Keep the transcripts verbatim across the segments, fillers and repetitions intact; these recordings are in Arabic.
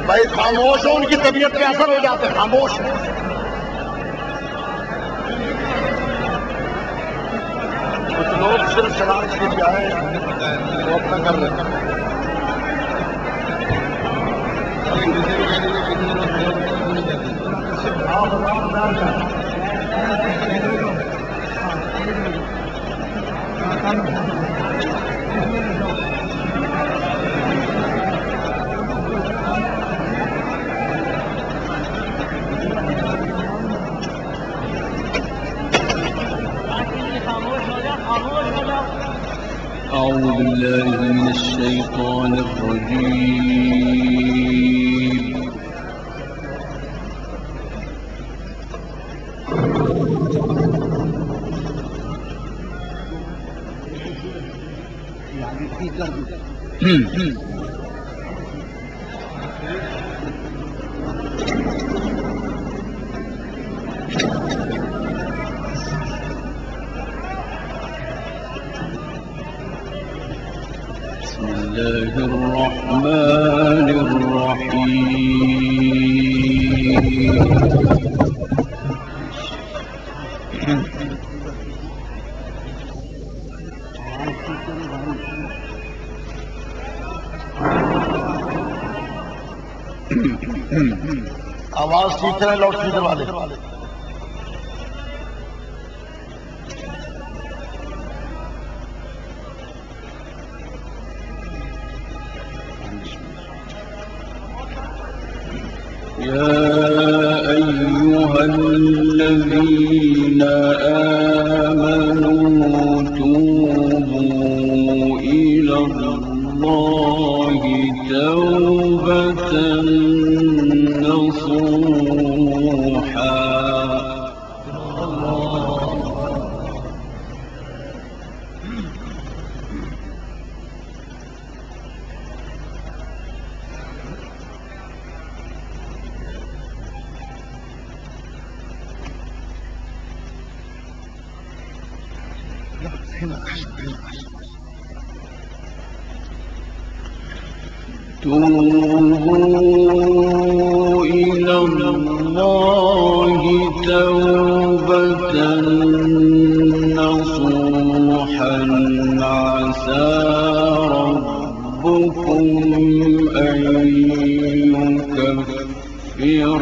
भाई खामोश हो, उनकी तबीयत पे असर हो जाते हैं, खामोश है। कुछ लोग सिर्फ शरारत के लिए आए वो अपना कर रहे हैं। أعوذ بالله من الشيطان الرجيم. بسم الله الرحمن الرحيم. आवाज ठीक करें लाउड स्पीकर वाले। يا أيها الذين آمنوا توبوا إلى الله توبة نصوحا. توبوا إلى الله توبة نصوحا عسى ربكم أن يكفر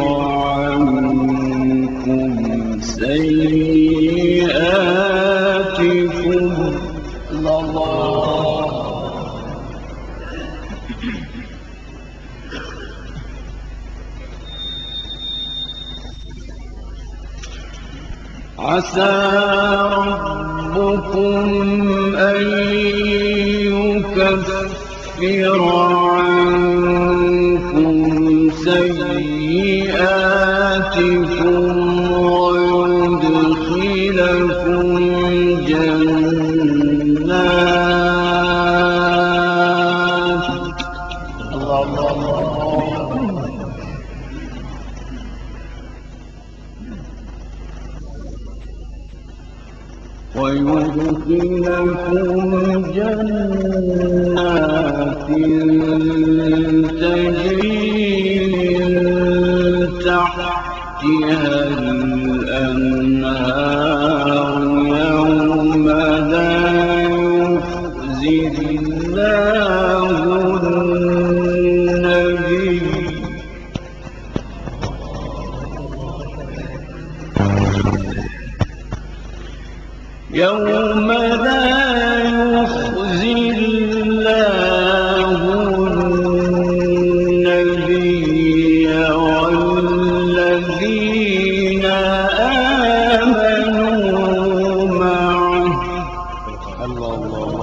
عنكم سيئاتكم. الله عسى ربكم أن يكفر عنكم سيئاتكم ويدخلكم جنات. ويدخلكم جنات تجري من تحتها الأنهار يوم لا يخزي الله النبي يوم لا يخزي الله النبي والذين آمنوا معه. الله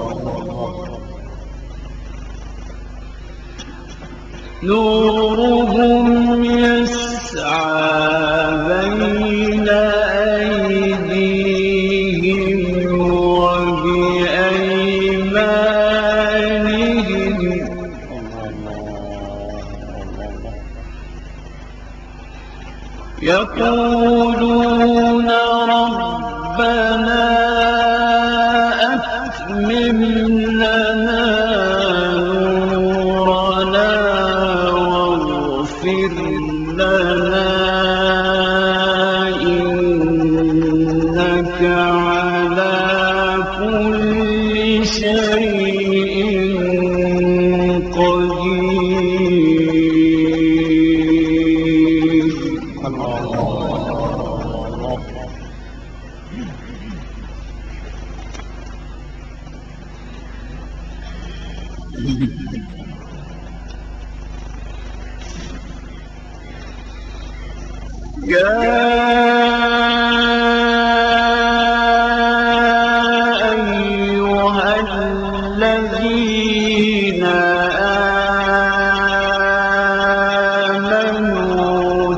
نورهم يسعى بين أيديهم وبأيمانهم. يقولون ربنا أتمم لنا نورنا واغفر قدير. يا أيها الذين آمنوا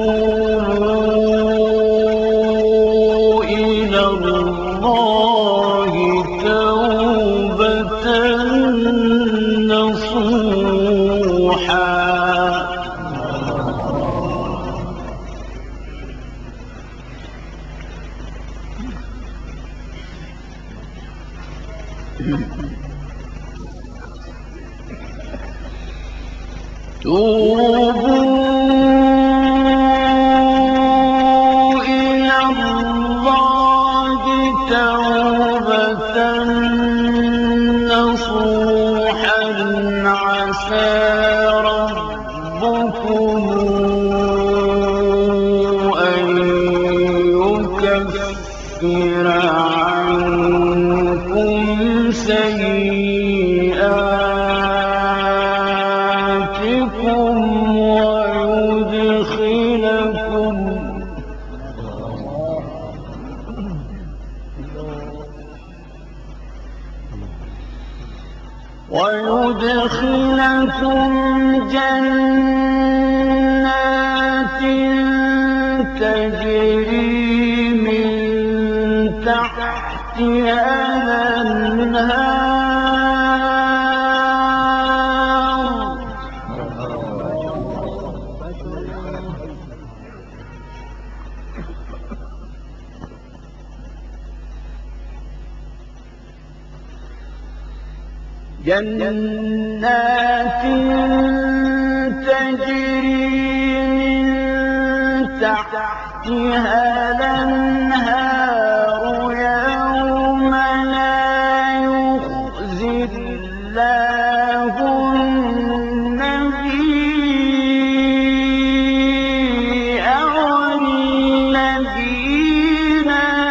توبوا إلى الله توبة نصوحا. توبوا إلى الله توبة نصوحا عسى ربكم أن يكفر عنكم سيئاتكم ويدخلكم ويدخلكم جنات تجري من تحتها الأنهار جنات تجري من تحتها الأنهار يوم لا يخزي الله النبي والذين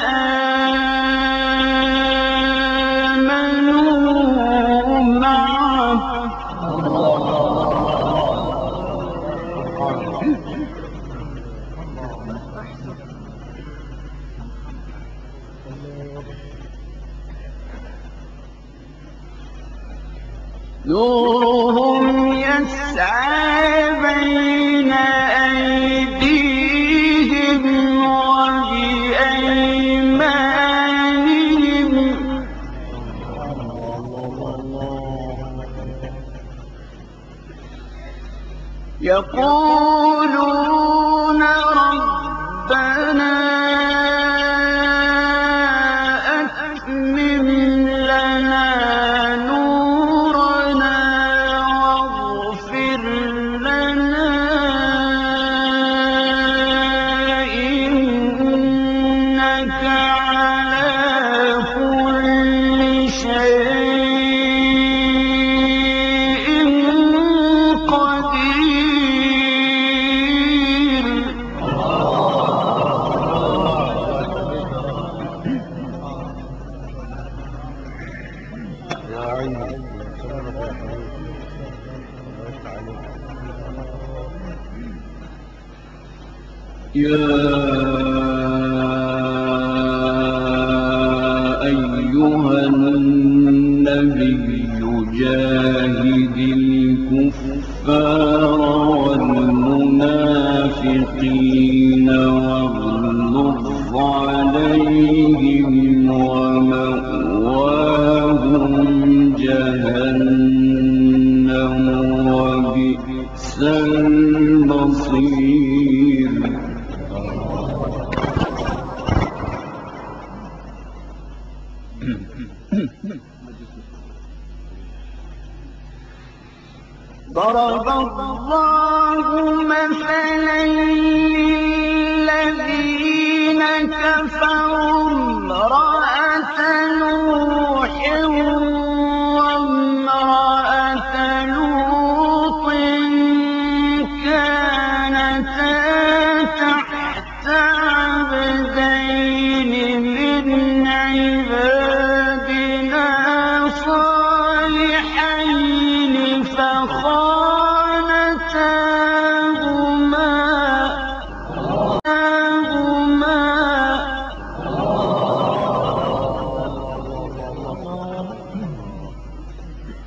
آمنوا معه نورهم يسعى بين أيديهم وبأيمانهم يقولون ربنا أتمم لنا نورنا واغفر لنا إنك على كل شيء قدير. يا عيني يا أيها النبي جاهد الكفار والمنافقين واغلظ عليهم ومأواهم جهنم وبئس المصير. ضرب الله مثلا للذين كفروا امرأة نوح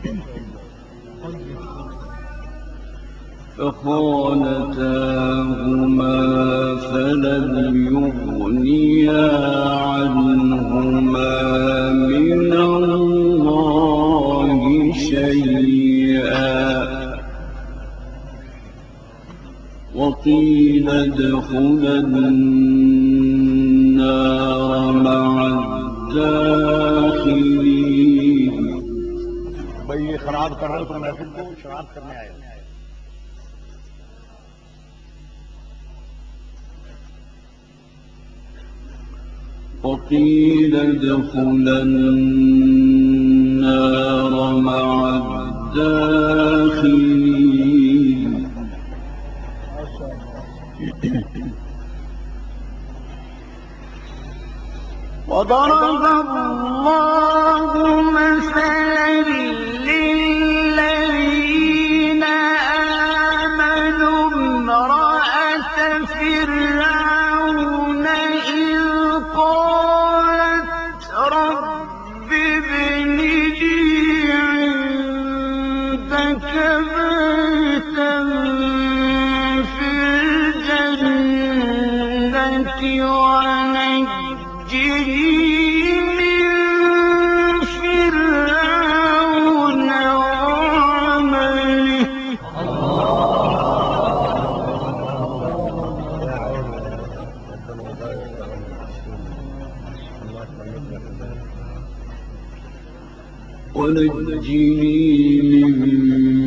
فخانتاهما فلم يغنيا عنهما من الله شيئا وقيل ادخلا النار مع الداخلين. بھئی خراب کرنا تو محفل کو شراب کرنے آئے. وقيل ادخلا النار مع الداخلين. وضرب الله مثلا للذين آمنوا امرأة فرعون إذ قالت رب ابن لي عندك بيتا في الجنة ونجني من فرعون وعمله. ونجني من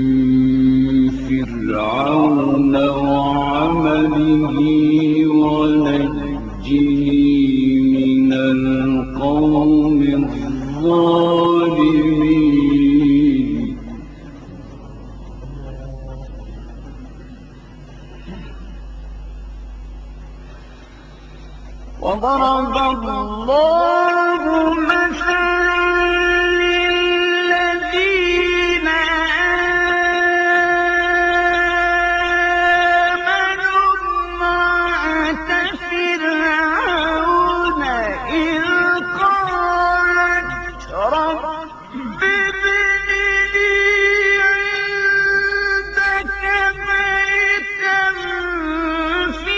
فرعون وعمله ونجني من القوم الظالمين. وضرب الله مثلا للذين آمنوا امرأة فرعون إذ قالت رب ابن لي عندك بيتا في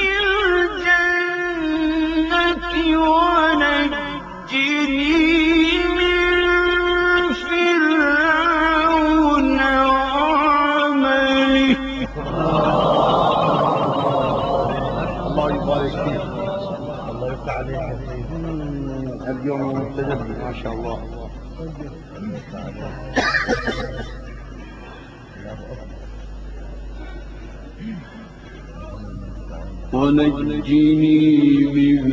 الجنة ونجني من فرعون وعمله. الله يبارك فيك. الله يفتح عليك. اليوم مستجد ما شاء الله. ونجني من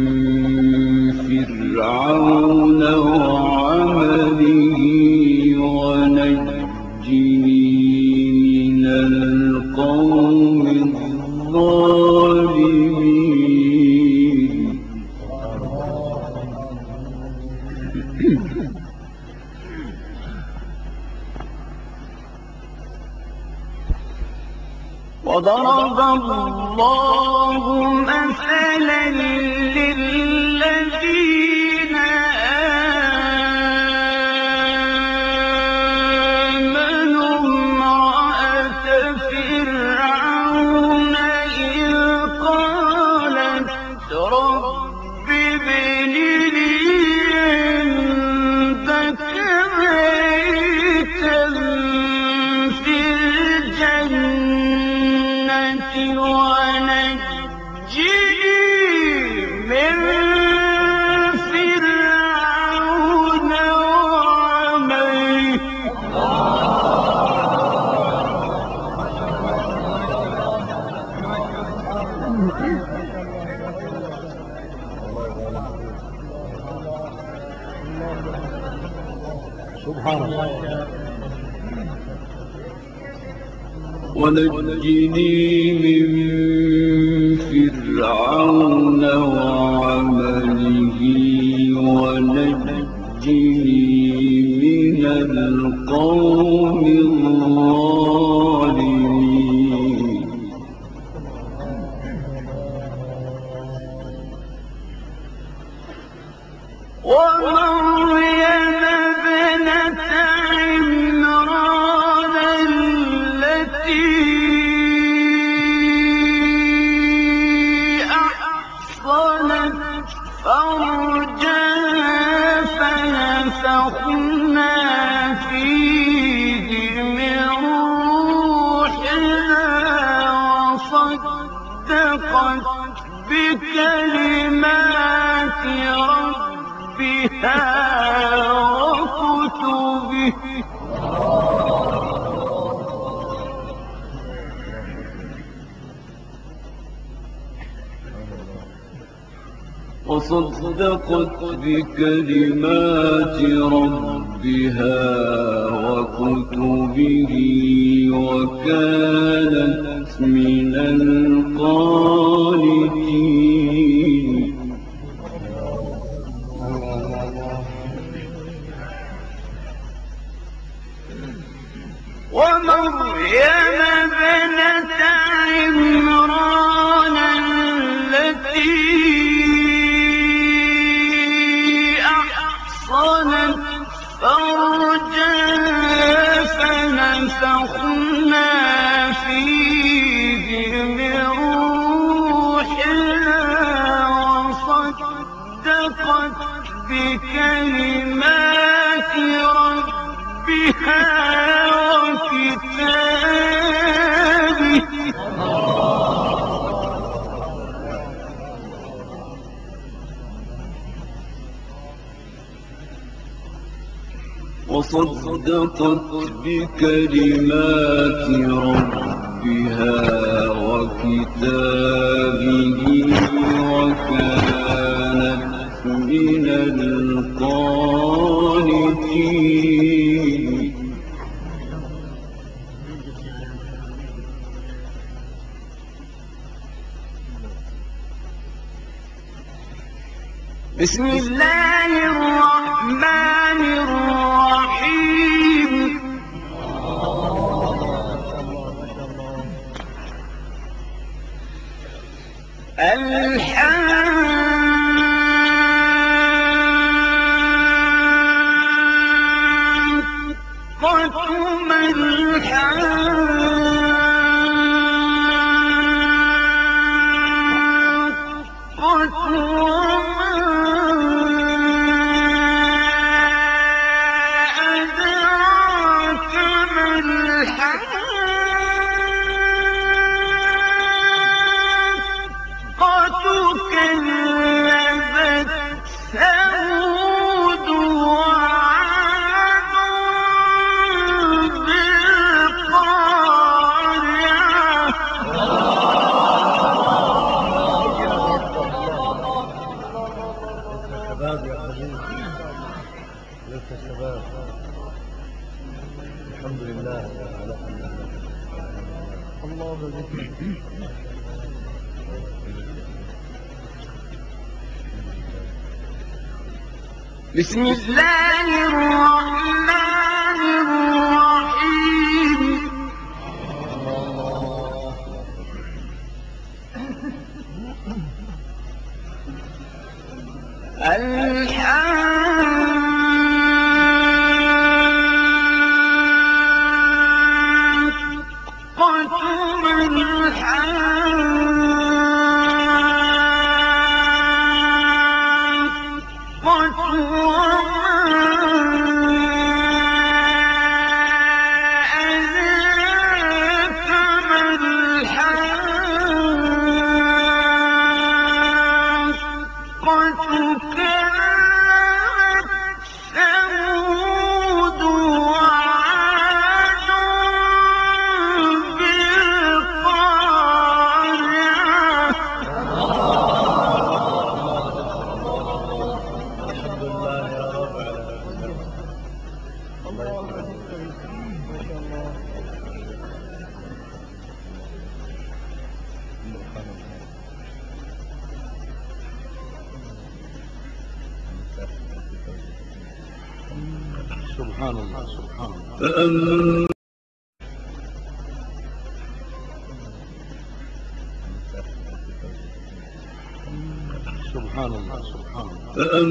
فرعون وعمله ونجني من القوم الظالمين. وضرب الله مثلا للذين آمنوا امرأة فرعون إذ قالت رب ابن لي عندك بيتا في الجنة ونجني من فرعون وعمله. سبحان الله. ونجني من فرعون وعمله ونجني من القوم الظالمين. ومريم ابنة عمران بكلمات ربها وكتبه وصدقت بكلمات ربها وكتبه وكانت من القانتين ومريم ابنة عمران التي أحصنت فرجها فنفخنا فيه من روحنا وصدقت بكلمات ربها وكتابه وصدقت بكلمات ربها وكتابه وكانت من القانتين بسم الله الرحمن الرحيم الحاقة ما الحمد لله على الله بسم الله الرحمن الرحيم سبحان الله سبحان الله سبحان الله سبحان الله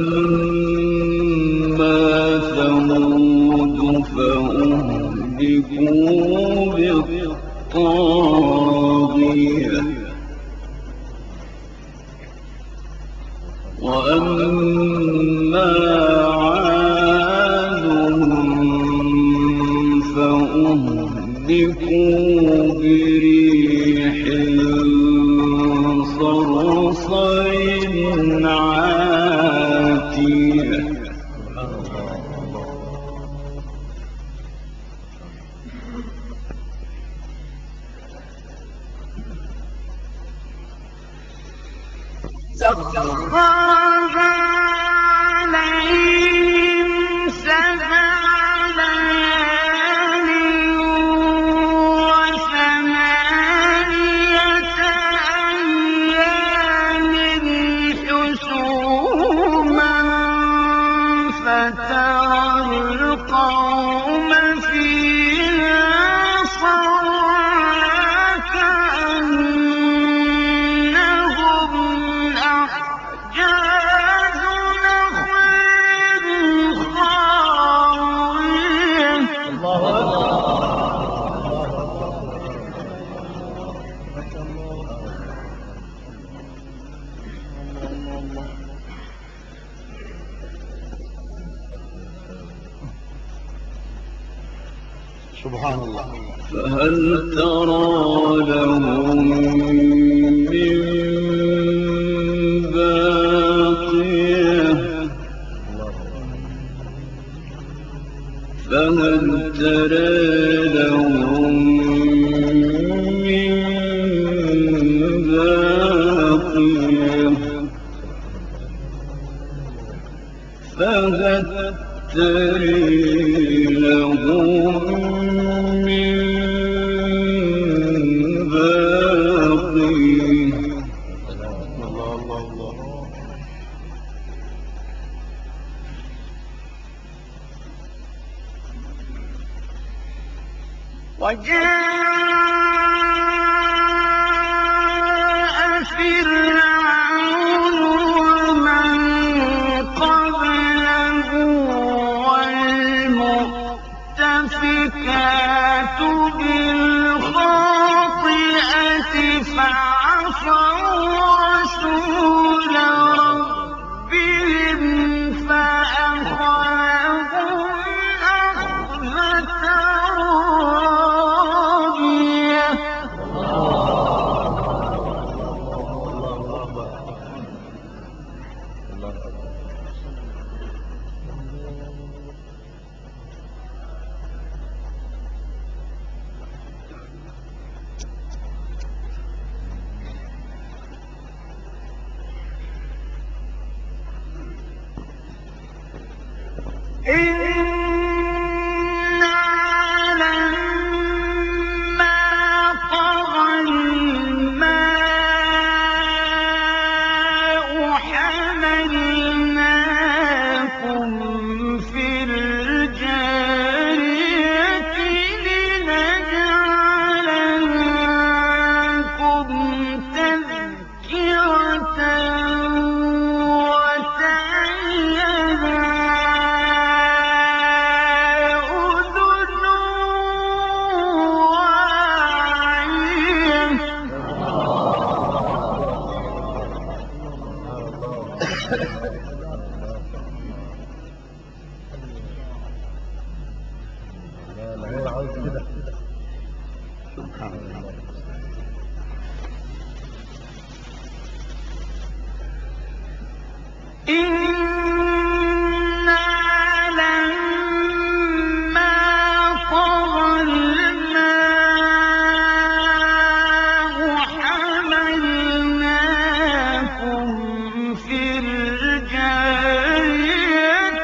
فأما ثمود فأهلكوا بالطاغية وأما عاد فأهلكوا بريح صرصر صرصر عاتية سخرها عليهم سبع ليال وثمانية أيام حسوما فترى القوم فيها صرعى كأنهم أعجاز نخل خاوية. سبحان الله. فهل ترى لهم من باقية فهل ترى لهم من باقية فهل ترى لهم من باقية. الله الله الله. وجاء فرعون ومن قبله والمؤتفكات بالخاطئة فعصوا رسول ربهم فأخذهم أخذة رابية. إنا لما طغى الماء حملناكم في الجارية لنجعلناكم تذكرة إنا لما طغى الماء حملناكم في الجارية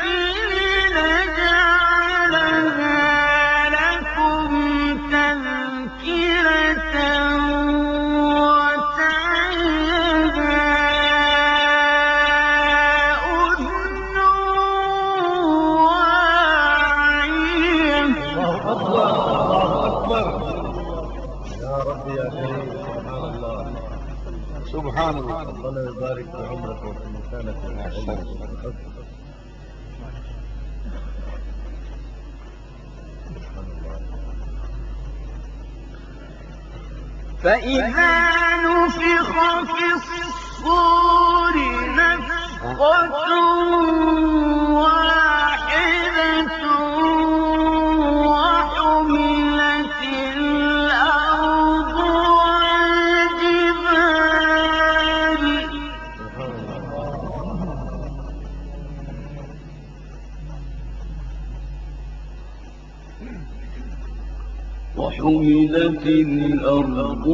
لنجعلها لكم تذكرة سبحان الله. ربنا يبارك في عمرك وفي لسانك وفي علمك. فإذا نفخ في الصور نفخة واحدة وحملت الأرض والجبال وحملت الأرض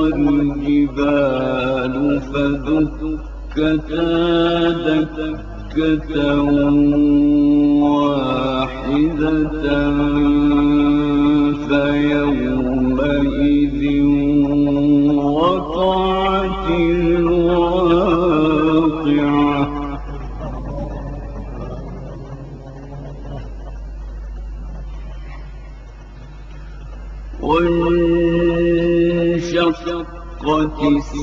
والجبال فدكتا دكة واحدة فيومئذ وقعت الواقعة وانشقت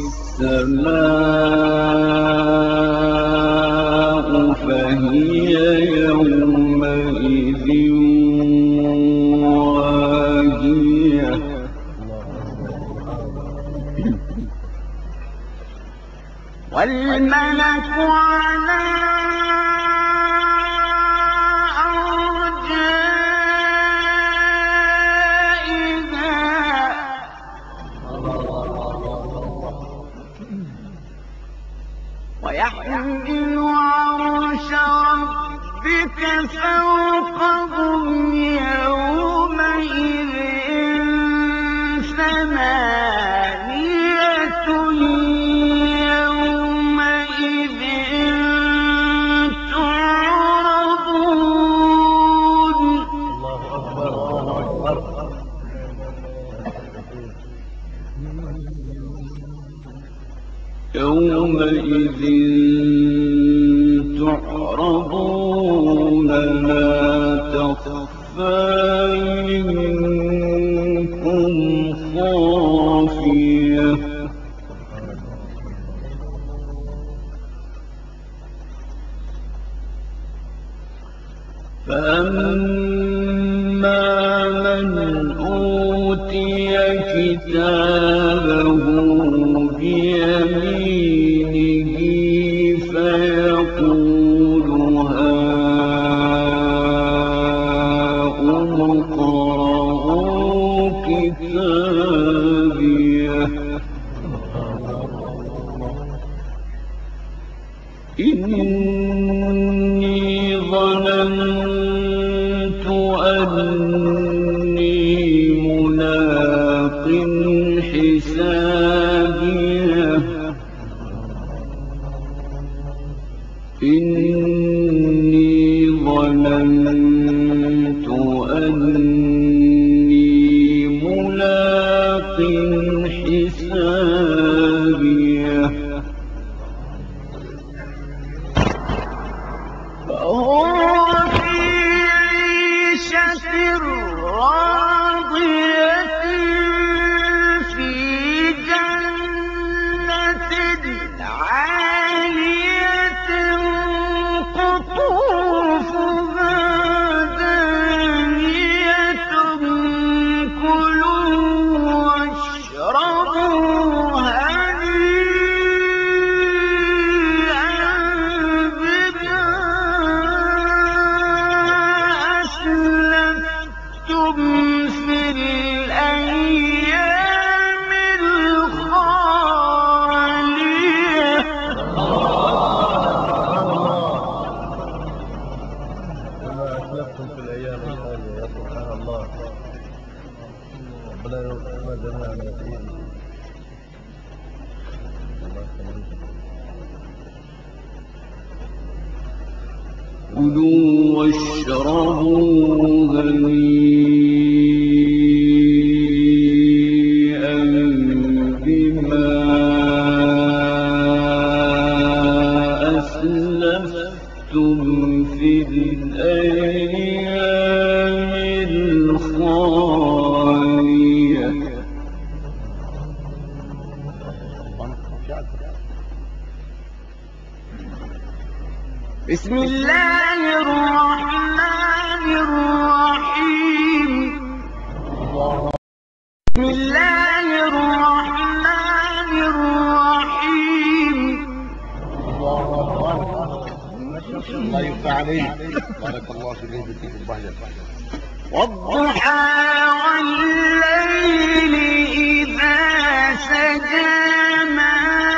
السماء فهي يومئذ واهية والملك على ويحمل عرش ربك فوقهم يومئذ ثمانية يومئذ تعرضون. الله أكبر الله أكبر. يومئذ تعرضون لا تخفى منكم خافية فأما من أوتي كتابه بيمينه فيقول هاؤم اقرءوا كتابيه إني ظننت أني ملاق حسابيه إني ظننت أني ملاق حسابيه فهو في عيشة راضية في جنة عالية قطوفها دانية كلوا واشربوا هنيئا بما أسلفتم في الأيام الخالية. وما أسلفتم في الأيام الخالية يا سبحان الله. ربنا يوفقنا جميعا يا سيدي. الله يخليك. كلوا واشربوا هنيئا بما أسلفتم في الأيام الخالية بسم الله الرحمن الرحيم. بسم الله الرحمن الرحيم. الله يفتح عليك. بارك الله في ليلتك البهجة. والضحى والليل إذا سجى ما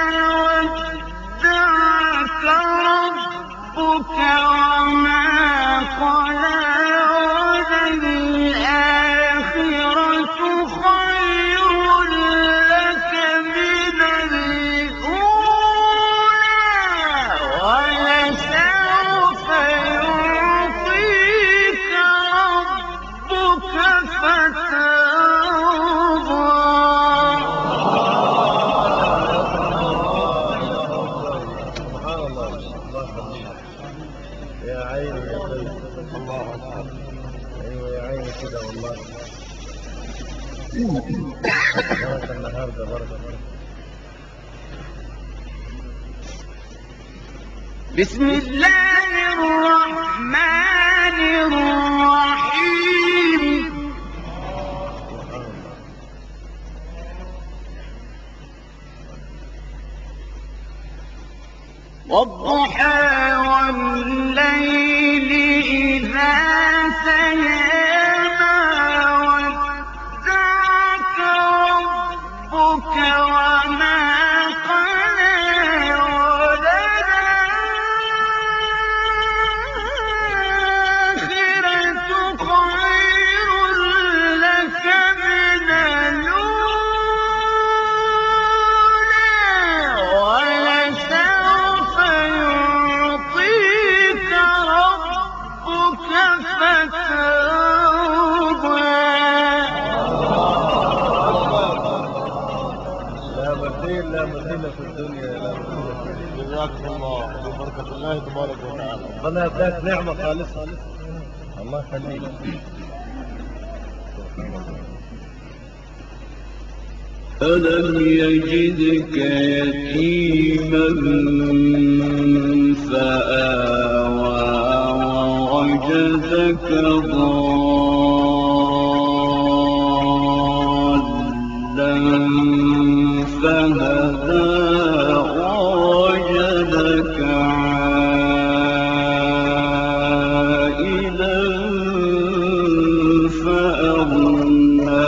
ودعك ربك وما قلى وللآخرة بركة النهارده بركة بركة. بسم الله الرحمن الرحيم والضحى والليل إذا سجى ما ودعك ربك وما قلى وللآخرة خير لك من الأولى ولسوف يعطيك ربك فترضى. لا مثيل لا مثيل في الدنيا لا مثيل في الدنيا. جزاكم الله ببركة الله تبارك وتعالى. ربنا يبارك نعمة خالصة. الله يخليك. ألم يجدك يتيما فآوى ووجدك ضالا فهدى ووجدك عائلا فأغنى.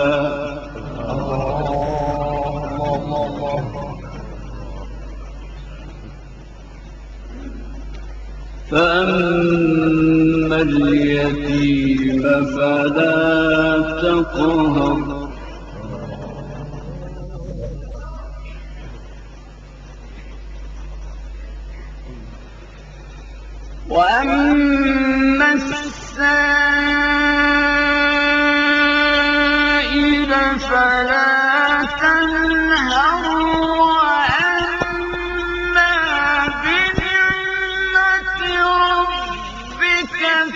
فأما اليتيم فلا تقهر وأما السائل فلا تنهر وأما بنعمة ربك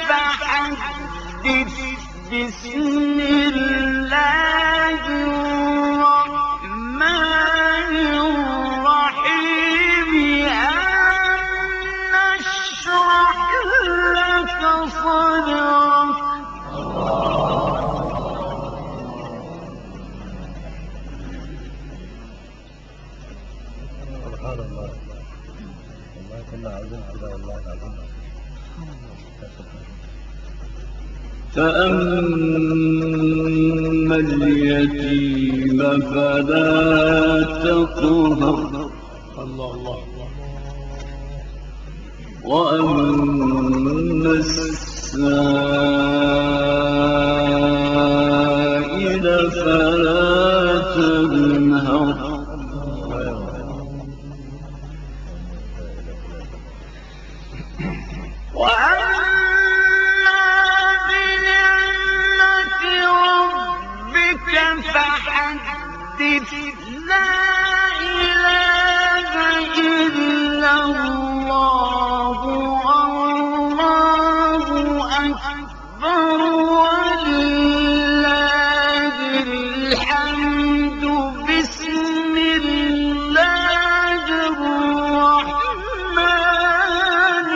فحدث. بسم الله الرحمن الرحيم ألم نشرح لك صدرك. سبحان الله. والله كنا عايزين كده والله عايزين. فأما اليتيم فلا تقهر الله الله وأما السائل فلا تنهر. وأما بنعمة ربك فحدث. لا إله إلا الله والله أكبر ولله الحمد. بسم الله الرحمن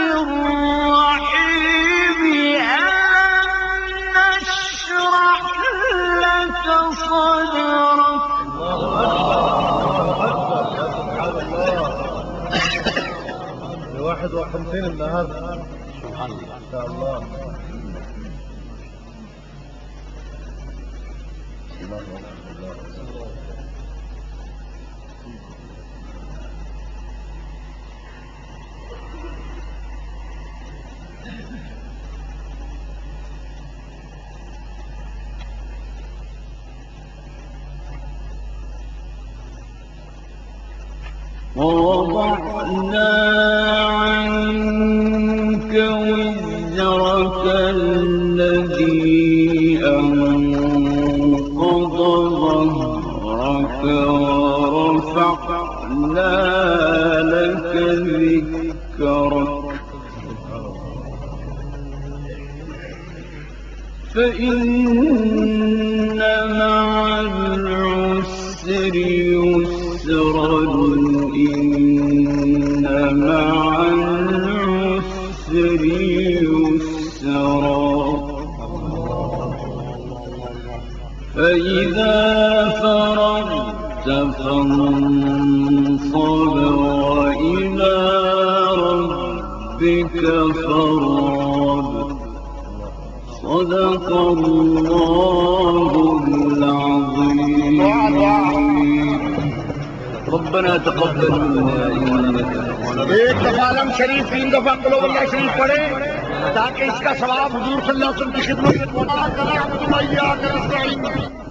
الرحيم ألم نشرح لك صدرك. واحد وخمسين النهارده سبحان الله. ان شاء الله. الله الله. ووضعنا عنك وزرك الذي أنقض ظهرك ورفعنا لك ذكرك فإن مع العسر يسرا إن مع العسر يسرا فإذا فرغت فانصب وإلى ربك فارغب صدق الله العظيم. ربنا تقبل منا إنك ایک دفعہ عالم شریف تین دفعہ قلوب اللہ شریف پڑھے تاکہ اس کا ثواب حضور صلی اللہ علیہ وسلم کی خدمت میں پہنچا کرے.